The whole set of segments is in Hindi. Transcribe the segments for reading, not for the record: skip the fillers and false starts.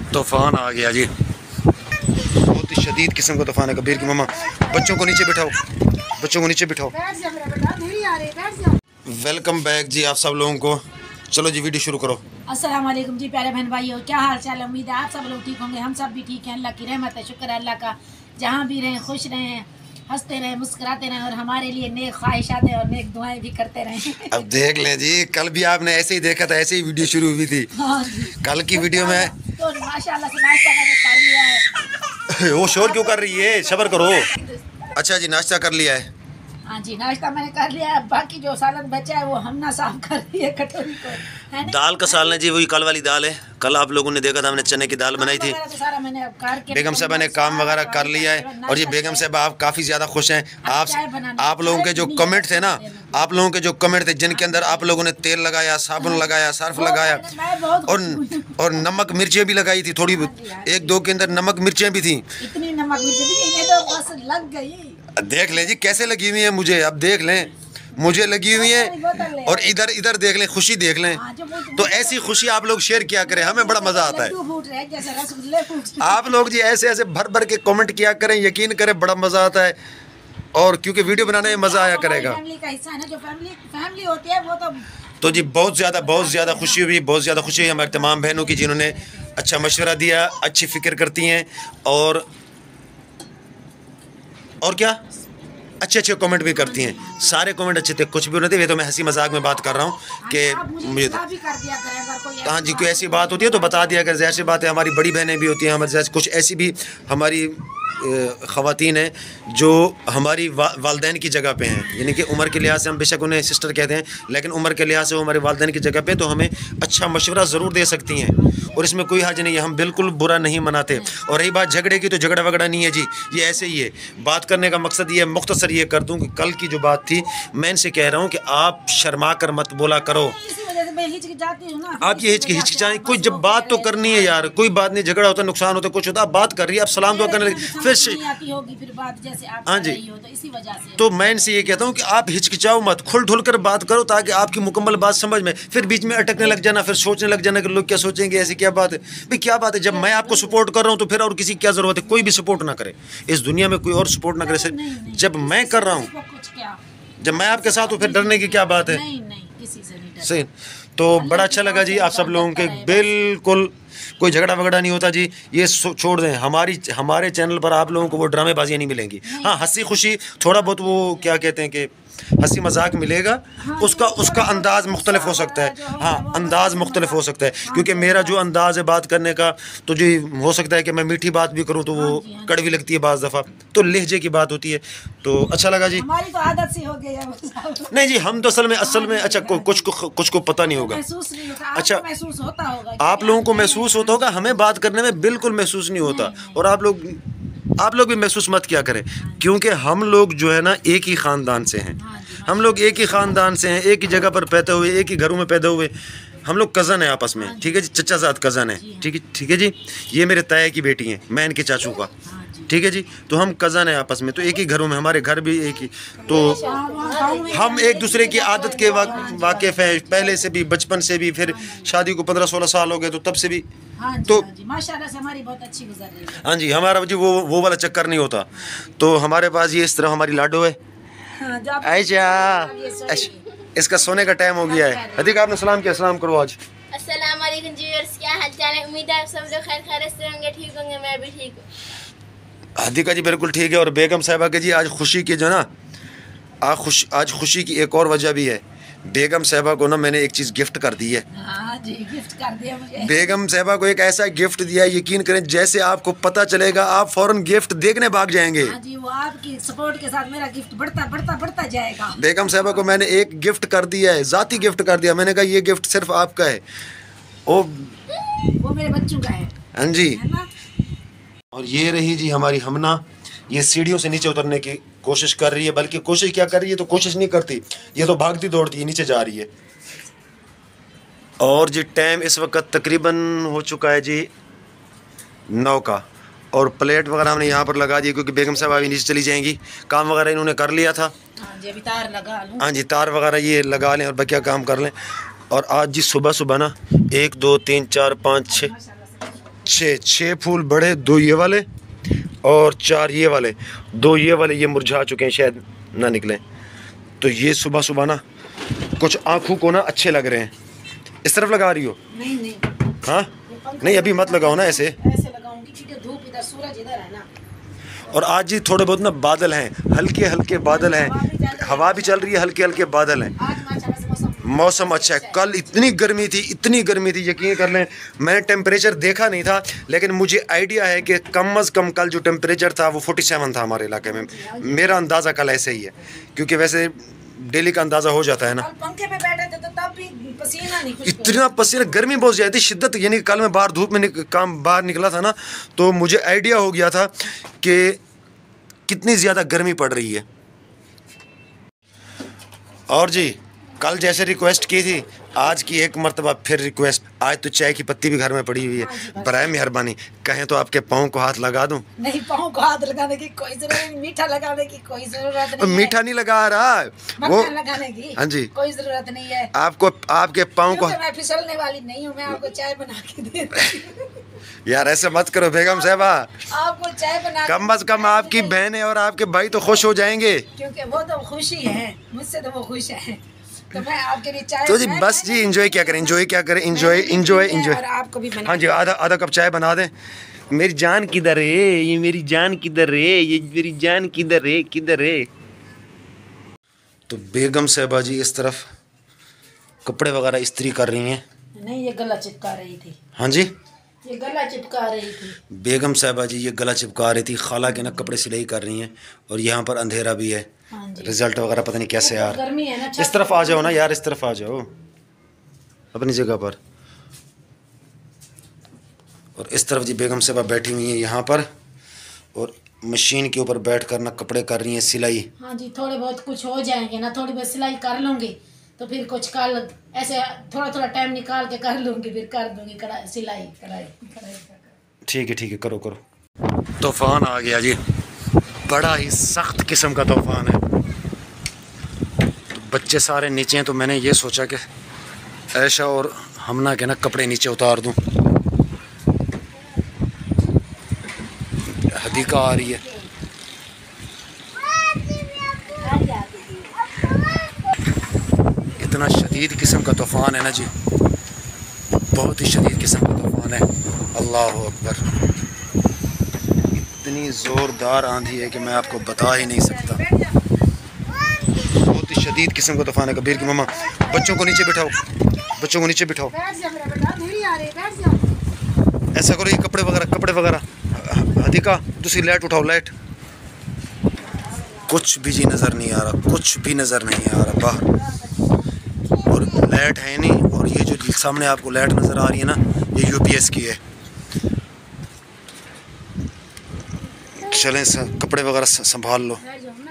तूफान आ गया जी, बहुत ही शदीद किस्म का तूफान है। कबीर की मम्मा बच्चों को नीचे बिठाओ, बच्चों को नीचे बिठाओ। वेलकम बैक जी आप सब लोगों को। चलो जी वीडियो शुरू करो। अस्सलाम वालेकुम जी प्यारे बहन भाइयों, क्या हाल चाल। उम्मीद है आप सब लोग ठीक होंगे। हम सब भी ठीक हैं, अल्लाह की रहमत है, शुक्र है अल्लाह का। जहाँ भी रहें खुश रहें, हंसते रहें, मुस्कुराते रहें और हमारे लिए नेक ख्वाहिशात और नेक दुआएं भी करते रहें। अब देख लें जी, कल भी आपने ऐसे ही देखा था, ऐसे ही वीडियो शुरू हुई थी। हाँ कल की वीडियो में तो माशाल्लाह से नाश्ता मैंने कर लिया है। वो शोर क्यों कर रही है, सब्र करो। अच्छा जी नाश्ता कर लिया है। हाँ जी नाश्ता मैंने कर लिया है। बाकी जो सालन बचा है वो हम ना साफ कर रही है कटोरी को, है ना? दाल का सालन है जी, वही कल वाली दाल है। कल आप लोगों ने देखा था हमने चने की दाल बनाई थी। तो सारा मैंने अब करके बेगम साहबा ने काम वगैरह कर लिया है। और ये बेगम साहबा आप काफ़ी ज़्यादा खुश हैं। आप लोगों के जो कमेंट थे ना, आप लोगों के जो कमेंट थे जिनके अंदर आप लोगों ने तेल लगाया, साबुन लगाया, सर्फ लगाया और नमक मिर्चें भी लगाई थी थोड़ी, एक दो के अंदर नमक मिर्चें भी थी। इतनी नमक मिर्चें तो बस लग गई। देख लें जी कैसे लगी हुई है मुझे, अब देख लें मुझे लगी हुई है। और इधर इधर देख लें, खुशी देख लें। तो ऐसी खुशी आप लोग शेयर किया करें, हमें बड़ा मजा आता है। आप लोग जी ऐसे ऐसे भर भर के कमेंट किया करें, यकीन करें बड़ा मजा आता है। और क्योंकि वीडियो बनाने में मजा आया करेगा। फैमिली होती है वो तो जी बहुत ज़्यादा खुशी हुई, बहुत ज़्यादा खुशी हुई हमारी तमाम बहनों की जिन्होंने अच्छा मशवरा दिया, अच्छी फिक्र करती हैं और क्या अच्छे अच्छे कमेंट भी करती हैं। सारे कमेंट अच्छे थे, कुछ भी नहीं थे। ये तो मैं हंसी मजाक में बात कर रहा हूँ कि मुझे हाँ जी कोई ऐसी बात होती है तो बता दिया कर। जैसी बात है, हमारी बड़ी बहनें भी होती हैं हमारे जैसे, कुछ ऐसी भी हमारी ख़वातीन हैं जो हमारी वालदैन की जगह पे हैं, यानी कि उम्र के लिहाज से हम बेशक उन्हें सिस्टर कहते हैं, लेकिन उम्र के लिहाज से वो हमारे वालदैन की जगह पे तो हमें अच्छा मशवरा ज़रूर दे सकती हैं और इसमें कोई हर्ज नहीं है। हम बिल्कुल बुरा नहीं मनाते। और रही बात झगड़े की, तो झगड़ा वगड़ा नहीं है जी, ये ऐसे ही है। बात करने का मकसद ये मुख्तसर ये कर दूँ कि कल की जो बात थी, मैं इनसे कह रहा हूँ कि आप शर्मा कर मत बोला करो। आप ये हिचकिचाएं, कोई जब बात तो करनी है यार, कोई बात नहीं, झगड़ा होता है, नुकसान होता है, कुछ होता है, आप बात कर रही है, आप सलाम दुआ करने लगे फिर हाँ जी। तो मैं इनसे ये कहता हूँ कि आप हिचकिचाओ मत, खुल ढुल कर बात करो ताकि आपकी मुकम्मल बात समझ में, फिर बीच में अटकने लग जाना, फिर सोचने लग जाना कि लोग क्या सोचेंगे, ऐसी क्या बात है। भाई क्या बात है, जब मैं आपको सपोर्ट कर रहा हूँ तो फिर और किसी की क्या ज़रूरत है। कोई भी सपोर्ट ना करे इस दुनिया में, कोई और सपोर्ट ना करे। सिर्फ जब मैं कर रहा हूँ, जब मैं आपके साथ हूँ, फिर डरने की क्या बात है। सही। तो बड़ा अच्छा लगा जी आप सब लोगों के, बिल्कुल कोई झगड़ा वगड़ा नहीं होता जी। ये छोड़ दें, हमारे चैनल पर आप लोगों को वो ड्रामेबाजियाँ नहीं मिलेंगी। हाँ हंसी खुशी थोड़ा बहुत वो क्या कहते हैं कि हंसी मजाक मिलेगा, उसका अंदाज़ मुख्तलिफ हो सकता है। हाँ अंदाज़ मुख्तलिफ हो सकता है, क्योंकि मेरा जो अंदाज़ है बात करने का, तो जी हो सकता है कि मैं मीठी बात भी करूँ तो वो कड़वी लगती है बाज़ दफ़ा, तो लहजे की बात होती है। तो अच्छा लगा जी। हमारी तो आदत सी हो गई है। नहीं जी हम तो असल में अच्छा कुछ को पता नहीं होगा। अच्छा महसूस होता होगा, आप लोगों को महसूस होता होगा, हमें बात करने में बिल्कुल महसूस नहीं होता। और आप लोग भी महसूस मत किया करें, क्योंकि हम लोग जो है ना एक ही ख़ानदान से हैं। हम लोग एक ही ख़ानदान से हैं, एक ही जगह पर पैदा हुए, एक ही घरों में पैदा हुए। हम लोग कज़न हैं आपस में, ठीक है जी, चचा ज़ाद कज़न है, ठीक है जी। ये मेरे ताया की बेटी हैं, मैं इनके चाचू का, ठीक है जी। तो हम कज़न हैं आपस में, तो एक ही घरों में, हमारे घर भी एक ही, तो हम एक दूसरे की आदत के वाकिफ़ हैं पहले से भी, बचपन से भी। फिर शादी को 15-16 साल हो गए तो तब से भी। तो माशाल्लाह से हमारी बहुत अच्छी गुजर रही है। हाँ जी हमारा जी वो वाला चक्कर नहीं होता। तो हमारे पास ये इस तरह हमारी लाडो है। इसका सोने का टाइम हो गया है। हदीका आपने सलाम किया, सलाम करो आज। अस्सलाम वालेकुम जी, क्या हाल चाल है? उम्मीद है सब लोग खैर खैरियत से होंगे, ठीक होंगे। मैं भी ठीक हूँ। हदीका जी बिल्कुल ठीक है। और बेगम साहिबा के जी आज खुशी की जो ना, आज खुशी की एक और वजह भी है। बेगम साहिबा को ना मैंने एक चीज़ गिफ्ट कर दी है। हाँ जी गिफ्ट कर दिया मुझे। बेगम साहिबा को एक ऐसा गिफ्ट दिया है, यकीन करें जैसे आपको पता चलेगा आप फौरन गिफ्ट देखने भाग जाएंगे। हाँ जी, वो आपकी सपोर्ट के साथ मेरा गिफ्ट बढ़ता जाएगा। बेगम साहिबा को मैंने एक गिफ्ट कर दिया है, ज़ाती गिफ्ट कर दिया। मैंने कहा ये गिफ्ट सिर्फ आपका है, वो मेरे बच्चों का है। हाँ जी। और ये रही जी हमारी हमना, ये सीढ़ियों से नीचे उतरने की कोशिश कर रही है, बल्कि कोशिश क्या कर रही है, तो कोशिश नहीं करती, ये तो भागती दौड़ती है, नीचे जा रही है। और जी टाइम इस वक्त तकरीबन हो चुका है जी 9 का। और प्लेट वगैरह हमने यहाँ पर लगा दी, क्योंकि बेगम साहब अभी नीचे चली जाएंगी। काम वगैरह इन्होंने कर लिया था। हाँ जी तार वगैरह ये लगा लें और बकिया काम कर लें। और आज जी सुबह ना 1 2 3 4 5 6 छः फूल बड़े, 2 ये वाले और 4 ये वाले। 2 ये वाले ये मुरझा चुके हैं, शायद ना निकले। तो ये सुबह सुबह ना कुछ आँखों को ना अच्छे लग रहे हैं। इस तरफ लगा रही हो? नहीं। हाँ नहीं, अभी मत लगाओ ना, ऐसे लगाऊंगी क्योंकि धूप इधर, सूरज इधर है ना। और आज जी थोड़े बहुत ना बादल हैं, हल्के हल्के बादल हैं, हवा भी चल रही है, हल्के हल्के बादल हैं। मौसम अच्छा है। कल इतनी गर्मी थी, यकीन कर लें। मैंने टेम्परेचर देखा नहीं था, लेकिन मुझे आइडिया है कि कम अज़ कम कल जो टेम्परेचर था वो 47 था हमारे इलाके में। मेरा अंदाज़ा कल ऐसे ही है, क्योंकि वैसे डेली का अंदाज़ा हो जाता है ना। पंखे पे बैठे थे तो तब भी पसीना नहीं, इतना पसीना, गर्मी बहुत ज़्यादा थी, शिद्दत। यानी कल मैं बाहर धूप में बाहर निकला था ना, तो मुझे आइडिया हो गया था कि कितनी ज़्यादा गर्मी पड़ रही है। और जी कल जैसे रिक्वेस्ट की थी, आज की एक मर्तबा फिर रिक्वेस्ट। आज तो चाय की पत्ती भी घर में पड़ी हुई है, बराए मेहरबानी कहें तो आपके पाँव को हाथ लगा दूं? नहीं, पाँव को हाथ लगाने की कोई जरूरत नहीं, मीठा लगाने की कोई जरूरत नहीं। मीठा नहीं लगा रहा वो लगाने की हाँ जी कोई जरूरत नहीं है। आपको आपके पाँव को। मैं फिसलने वाली नहीं हूँ, मैं आपको चाय बना के दे यार ऐसे मत करो बेगम साहबा, आपको चाय बना, कम अज कम आपकी बहनें और आपके भाई तो खुश हो जाएंगे, क्योंकि वो तो खुशी है, मुझसे तो वो खुश है। तो मैं आपके लिए चाय, तो जी बस जी एंजॉय क्या करें, और आपको भी हाँ जी आधा कप चाय बना दें। मेरी जान किधर है, ये मेरी जान किधर है, ये मेरी जान किधर है। तो बेगम साहबा जी इस तरफ कपड़े वगैरह इस्त्री कर रही हैं। नहीं, ये गला चिपका रही थी। हाँ जी, ये गला चिपका रही थी बेगम साहबा जी, ये गला चिपका रही थी। खाला के ना कपड़े सिलाई कर रही हैं, और यहाँ पर अंधेरा भी है। रिजल्ट वगैरह पता नहीं कैसे यार। गर्मी है ना, इस तरफ आ जाओ ना यार, इस तरफ आ जाओ अपनी जगह पर। और इस तरफ जी बेगम साहबा बैठी हुई हैं यहाँ पर, और मशीन के ऊपर बैठ कर ना कपड़े कर रही हैं सिलाई। हाँ जी, थोड़े बहुत कुछ हो जाएंगे ना, थोड़ी बहुत सिलाई कर लूँगी, तो फिर कुछ कल ऐसे थोड़ा टाइम निकाल के कर लूँगी, फिर कर दूँगी सिलाई कढ़ाई। ठीक है करो। तूफान आ गया जी, बड़ा ही सख्त किस्म का तूफान है। तो बच्चे सारे नीचे हैं, तो मैंने ये सोचा कि ऐशा और हमना के ना कपड़े नीचे उतार दूं। हदीका आ रही है। इतना शदीद किस्म का तूफान है ना जी, बहुत ही शदीद किस्म का तूफान है। अल्लाह अकबर, इतनी ज़ोरदार आंधी है कि मैं आपको बता ही नहीं सकता। बहुत ही शदीद किस्म का तूफान है। कबीर की मम्मा, बच्चों को नीचे बिठाओ। ऐसा करो, ये कपड़े वगैरह हदीका दूसरी लाइट उठाओ, लाइट। कुछ भी जी नज़र नहीं आ रहा, बाहर। और लाइट है नहीं, और ये जो सामने आपको लाइट नज़र आ रही है ना, ये UPS की है। चलें कपड़े वगैरह संभाल लो।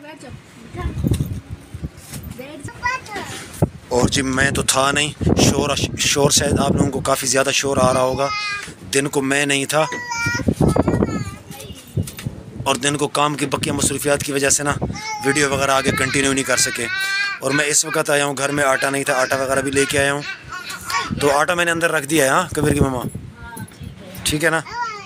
और जी मैं तो था नहीं, शोर शायद आप लोगों को काफ़ी ज़्यादा शोर आ रहा होगा। दिन को मैं नहीं था, और दिन को काम की बकिया मसरूफियात की वजह से ना वीडियो वगैरह आगे कंटिन्यू नहीं कर सके। और मैं इस वक्त आया हूँ, घर में आटा नहीं था, आटा वगैरह भी लेके आया हूँ। तो आटा मैंने अंदर रख दिया है। हाँ कबीर की मम्मा, ठीक है ना।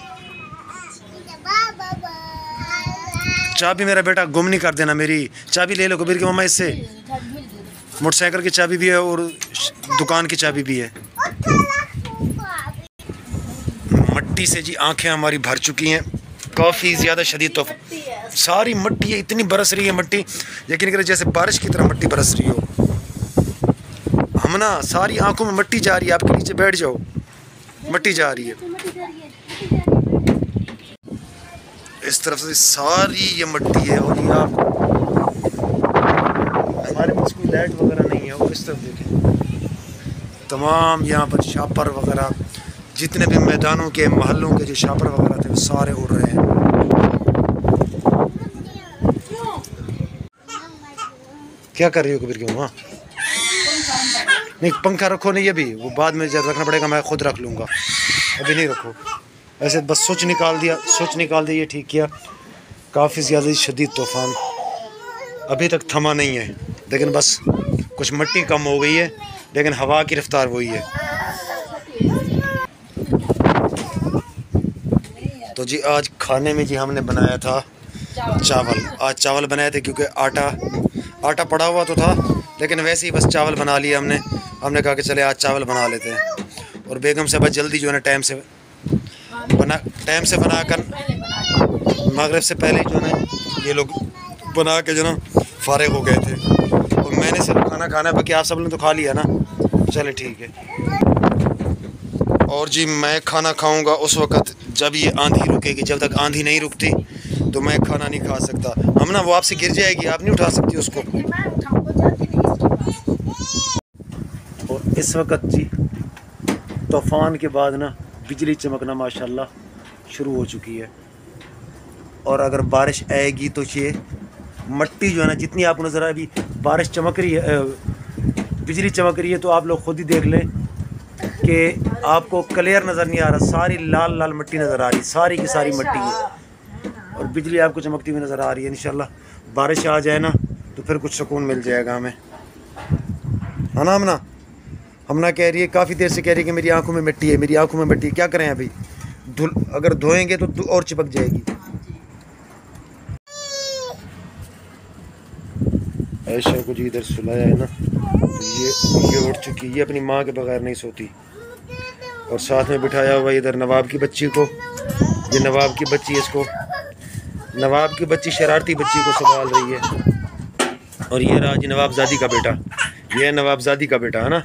चाबी मेरा बेटा गुम नहीं कर देना, मेरी चाबी ले लो कबीर की मम्मा। इससे मोटरसाइकिल की चाबी भी है और दुकान की चाबी भी है। मट्टी से जी आंखें हमारी भर चुकी हैं, काफ़ी ज़्यादा शदीद। तो सारी मट्टी है, इतनी बरस रही है मट्टी, यकीन करें जैसे बारिश की तरह मट्टी बरस रही हो। हम ना सारी आंखों में मट्टी जा रही है। आपके नीचे बैठ जाओ, मट्टी जा रही है इस तरफ से, सारी ये मट्टी है। और ये आप, हमारे पास कोई लाइट वगैरह नहीं है। और इस तरफ देखें, तमाम यहाँ पर शापर वगैरह, जितने भी मैदानों के महलों के जो शापर वगैरह थे वो सारे उड़ रहे हैं। क्या कर रही हो कबीर की मम्मा? नहीं पंखा रखो नहीं, अभी वो बाद में जब रखना पड़ेगा, मैं खुद रख लूँगा, अभी नहीं रखो। ऐसे बस स्विच निकाल दिया, ये ठीक किया। काफ़ी ज़्यादा शदीद तूफ़ान अभी तक थमा नहीं है, लेकिन बस कुछ मिट्टी कम हो गई है, लेकिन हवा की रफ्तार वही है। तो जी आज खाने में जी हमने बनाया था चावल। आज चावल बनाए थे क्योंकि आटा पड़ा हुआ तो था, लेकिन वैसे ही बस चावल बना लिया हमने कहा कि चले आज चावल बना लेते हैं। और बेगम से बस जल्दी जो है ना टाइम से बनाकर मगरिब से पहले जो है ना ये लोग बना के जो ना फारिग हो गए थे। और मैंने सिर्फ खाना खाना, बाकी आप सब ने तो खा लिया ना। चले ठीक है। और जी मैं खाना खाऊंगा उस वक़्त जब ये आंधी रुकेगी। जब तक आंधी नहीं रुकती तो मैं खाना नहीं खा सकता। हम ना वो आपसे गिर जाएगी, आप नहीं उठा सकती उसको। और इस वक्त जी तूफ़ान के बाद ना बिजली चमकना माशाल्लाह शुरू हो चुकी है। और अगर बारिश आएगी तो ये मट्टी जो है ना, जितनी आपको नज़र अभी बारिश चमक रही है, बिजली चमक रही है, तो आप लोग खुद ही देख लें कि आपको क्लियर नज़र नहीं आ रहा। सारी लाल लाल मिट्टी नज़र आ रही, सारी की सारी मिट्टी है। और बिजली आपको चमकती हुई नज़र आ रही है। इंशाल्लाह बारिश आ जाए ना तो फिर कुछ सुकून मिल जाएगा हमें, है ना। हमना कह रही है, काफ़ी देर से कह रही है कि मेरी आंखों में मिट्टी है, मेरी आंखों में मिट्टी है। क्या करें अभी, अगर धोएंगे तो और चिपक जाएगी। ऐशा को जी इधर सुलाया है ना, तो ये उठ चुकी है, ये अपनी माँ के बगैर नहीं सोती। और साथ में बिठाया हुआ इधर नवाब की बच्ची को। ये नवाब की बच्ची, इसको नवाब की बच्ची शरारती बच्ची को संभाल रही है। और ये रहा जी नवाबजादी का बेटा, ये है नवाबजादी का बेटा, है ना।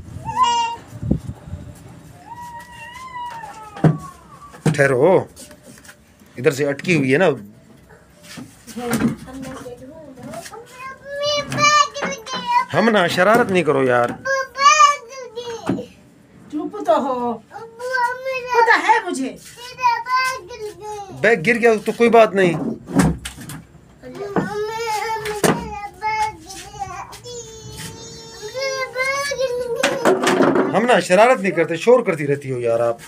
ठहरो, इधर से अटकी हुई है ना। हम ना शरारत नहीं करो यार, चुप तो हो, पता है मुझे। बैग गिर गया तो कोई बात नहीं। हम ना शरारत नहीं करते, शोर करती रहती हो यार आप।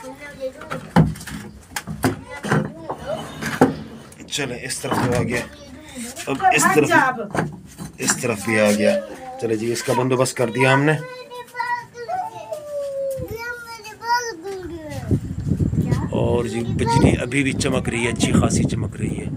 चले इस तरफ तो आ गया, अब इस तरफ भी आ गया। चले जी इसका बंदोबस्त कर दिया हमने। और जी बिजली अभी भी चमक रही है, अच्छी खासी चमक रही है।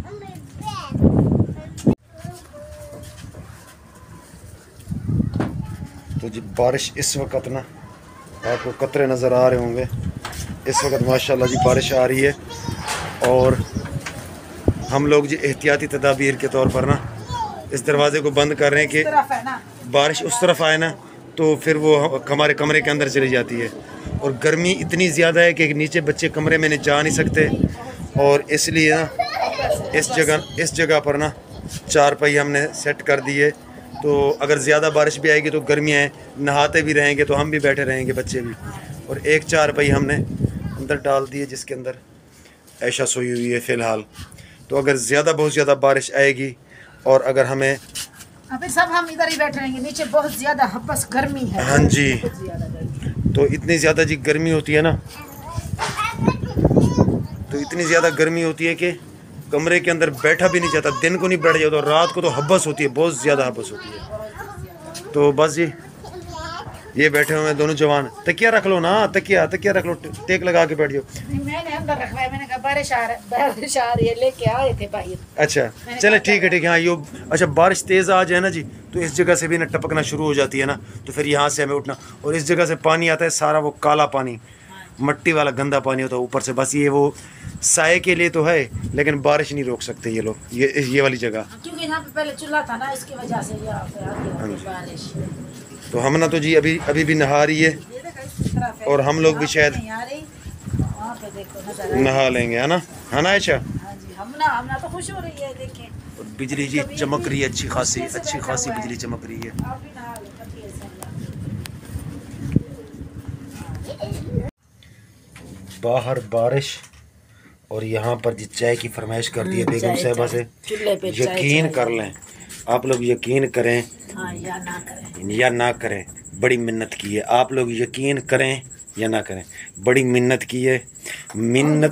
तो जी बारिश इस वक्त ना, आपको कतरे नज़र आ रहे होंगे, इस वक्त माशाल्लाह जी बारिश आ रही है। और हम लोग जी एहतियाती तदाबीर के तौर पर ना इस दरवाज़े को बंद कर रहे हैं कि बारिश उस तरफ आए ना तो फिर वो हमारे कमरे के अंदर चली जाती है। और गर्मी इतनी ज़्यादा है कि नीचे बच्चे कमरे में जा नहीं सकते। और इसलिए ना इस जगह पर ना चारपाई हमने सेट कर दी है। तो अगर ज़्यादा बारिश भी आएगी तो गर्मियाँ हैं, नहाते भी रहेंगे तो हम भी बैठे रहेंगे, बच्चे भी। और एक चारपाई हमने अंदर डाल दी है जिसके अंदर ऐशा सोई हुई है फ़िलहाल। तो अगर बहुत ज़्यादा बारिश आएगी और अगर हमें अभी सब हम इधर ही बैठे रहेंगे, नीचे बहुत ज़्यादा हब्बस गर्मी है। हाँ जी, तो इतनी ज़्यादा जी गर्मी होती है ना, तो इतनी ज़्यादा गर्मी होती है कि कमरे के अंदर बैठा भी नहीं जाता। दिन को नहीं बैठ जाता, और रात को तो हब्बस होती है, बहुत ज़्यादा हब्बस होती है। तो बस जी ये बैठे हुए हैं दोनों जवान। तकिया रख लो ना, तकिया रख लो, टेक लगा के बैठ जाओ। मैंने अंदर रखवाया, मैंने कहा बारिश आ रही है, लेके आए थे भाई। अच्छा चले ठीक है हाँ। यो अच्छा बारिश तेज़ आ जाए ना जी तो इस जगह से भी ना टपकना शुरू हो जाती है ना, तो फिर यहाँ से हमें उठना। और इस जगह से पानी आता है सारा, वो काला पानी, मट्टी वाला गंदा पानी होता है ऊपर से। बस ये वो साए के लिए तो है, लेकिन बारिश नहीं रोक सकते ये लोग, ये वाली जगह, क्योंकि यहाँ पे पहले चूल्हा था ना, इसकी वजह से यहाँ पे बारिश। तो हम ना तो जी अभी भी नहा रही है। और हम लोग भी शायद नहा लेंगे, है ना, है ना ऐशा। हम ना तो खुश हो रही है, देखें। और बिजली जी चमक रही है, अच्छी खासी बिजली चमक रही है। बाहर बारिश और यहाँ पर जी चाय की फरमाइश कर दी है बेगम साहिबा से। यकीन कर लें, आप लोग यकीन करें या ना करें, बड़ी मिन्नत की है। आप लोग यकीन करें या ना करें, बड़ी मिन्नत की है। मिन्नत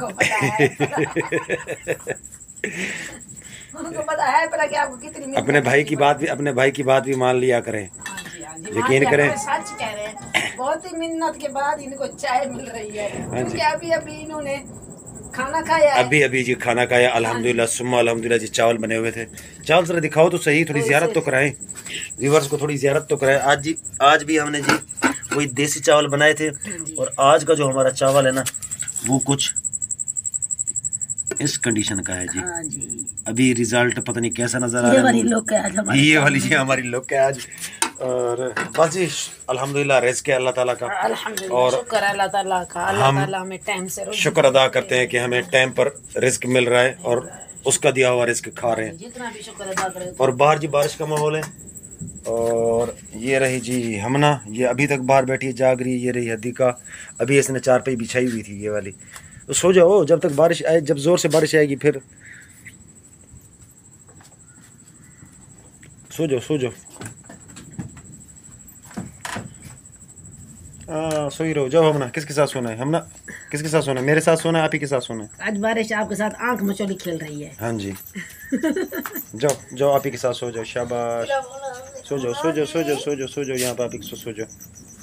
उनको पता है कि आपको कितनी अपने भाई की बात भी मान लिया करें। यकीन करें, सच कह रहे हैं, बहुत ही मिन्नत के बाद इनको चाय मिल रही है। क्योंकि अभी इन्होंने खाना खाया है? अभी जी खाना खाया अल्हम्दुलिल्लाह सुम्मा अल्हम्दुलिल्लाह जी। चावल बने हुए थे। चावल जरा दिखाओ तो सही, थोड़ी ज़ियारत तो कराएं, व्यूअर्स को थोड़ी ज़ियारत तो कराएं। आज भी हमने जी वही देसी चावल बनाए थे। और आज का जो हमारा चावल है ना वो कुछ इस कंडीशन का है जी। हाँ जी। अभी रिजल्ट पता नहीं कैसा नजर आ ये रहा वाली है। लुक है आज हमारी। ये वाली जी हमारी लुक है आज। और बस जी अल्हम्दुलिल्लाह रिज़्क़ है अल्लाह ताला का। अल्हम्दुलिल्लाह, और शुक्र है अल्लाह ताला का। अल्लाह ताला हमें टाइम से शुक्र अदा करते हैं कि हमें टाइम पर रिज़्क़ मिल रहा है और उसका दिया हुआ रिज़्क़ खा रहे हैं। जितना भी शुक्र अदा करें। और बाहर जी बारिश का माहौल है। और ये रही जी हमना, ये अभी तक बाहर बैठी है जाग रही है। ये रही हदीका, अभी इसने चारपाई बिछाई हुई थी ये वाली। तो सो जाओ जब तक बारिश आए, जब ज़ोर से बारिश आएगी फिर सो जाओ सो जाओ। सो ही रहो, जाओ। हमना किसके साथ सोना है? हमना किसके साथ सोना है? मेरे साथ सोना है, आप ही के साथ सोना है? आज बारिश आपके साथ आंख मचोली खेल रही है। हाँ जी। जाओ जाओ, आप ही के साथ सो जाओ। शाबाश, सो जाओ सो जाओ सो जाओ सो जाओ सो जाओ, यहाँ पर आप ही सो जाओ।